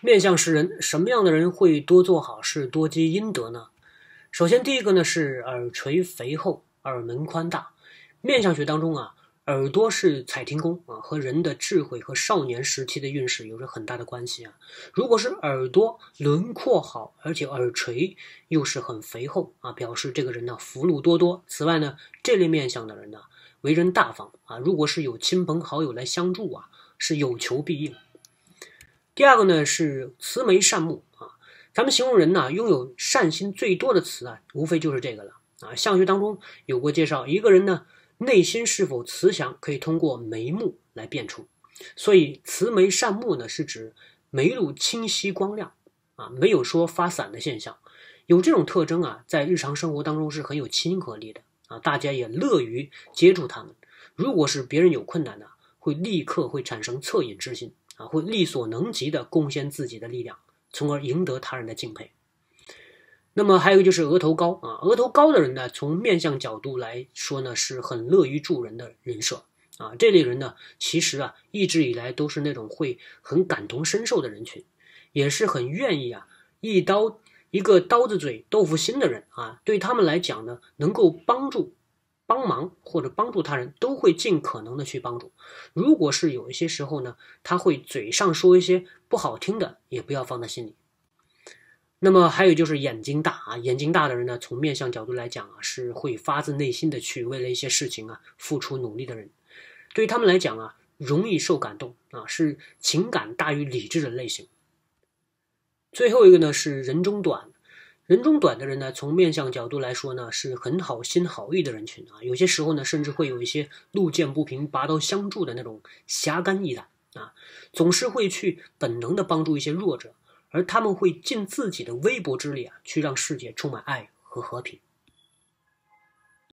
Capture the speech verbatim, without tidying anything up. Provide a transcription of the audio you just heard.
面相识人，什么样的人会多做好事、多积阴德呢？首先，第一个呢是耳垂肥厚、耳门宽大。面相学当中啊，耳朵是采听宫啊，和人的智慧和少年时期的运势有着很大的关系啊。如果是耳朵轮廓好，而且耳垂又是很肥厚啊，表示这个人呢福禄多多。此外呢，这类面相的人呢为人大方啊，如果是有亲朋好友来相助啊，是有求必应。第二个呢是慈眉善目啊，咱们形容人呢拥有善心最多的词啊，无非就是这个了啊。相学当中有过介绍，一个人呢内心是否慈祥，可以通过眉目来辨出。所以慈眉善目呢，是指眉路清晰光亮啊，没有说发散的现象。有这种特征啊，在日常生活当中是很有亲和力的啊，大家也乐于接触他们。如果是别人有困难呢，会立刻会产生恻隐之心啊，会力所能及的贡献自己的力量，从而赢得他人的敬佩。那么还有一个就是额头高啊，额头高的人呢，从面相角度来说呢，是很乐于助人的人设啊。这类人呢，其实啊，一直以来都是那种会很感同身受的人群，也是很愿意啊，一刀一个刀子嘴豆腐心的人啊。对他们来讲呢，能够帮助、帮忙或者帮助他人，都会尽可能的去帮助。如果是有一些时候呢，他会嘴上说一些不好听的，也不要放在心里。那么还有就是眼睛大啊，眼睛大的人呢，从面相角度来讲啊，是会发自内心的去为了一些事情啊付出努力的人。对于他们来讲啊，容易受感动啊，是情感大于理智的类型。最后一个呢是人中短，人中短的人呢，从面相角度来说呢，是很好心好意的人群啊，有些时候呢，甚至会有一些路见不平拔刀相助的那种侠肝义胆啊，总是会去本能的帮助一些弱者。而他们会尽自己的微薄之力啊，去让世界充满爱和和平。